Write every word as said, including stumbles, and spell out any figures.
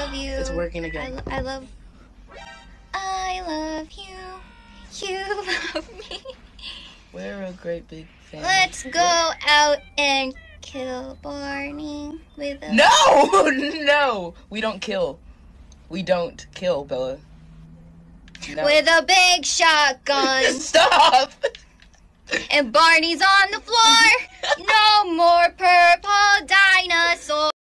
love you. It's working again. I, I love. I love you. You love me. We're a great big family. Let's go out and kill Barney with a. No, no, we don't kill. We don't kill, Bella. No. With a big shotgun. Stop. And Barney's on the floor. No more purple dinosaurs.